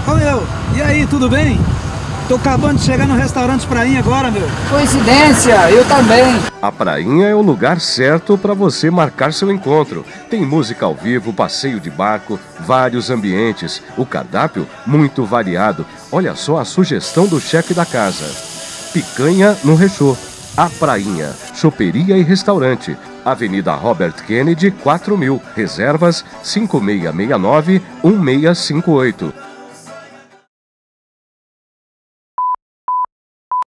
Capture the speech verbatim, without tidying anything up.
Ô meu, e aí, tudo bem? Tô acabando de chegar no restaurante Prainha agora, meu. Coincidência, eu também. A Prainha é o lugar certo para você marcar seu encontro. Tem música ao vivo, passeio de barco, vários ambientes. O cardápio muito variado. Olha só a sugestão do chefe da casa. Picanha no Rechô. A Prainha, choperia e restaurante. Avenida Robert Kennedy, quatro mil. Reservas cinco seis seis nove, um seis cinco oito.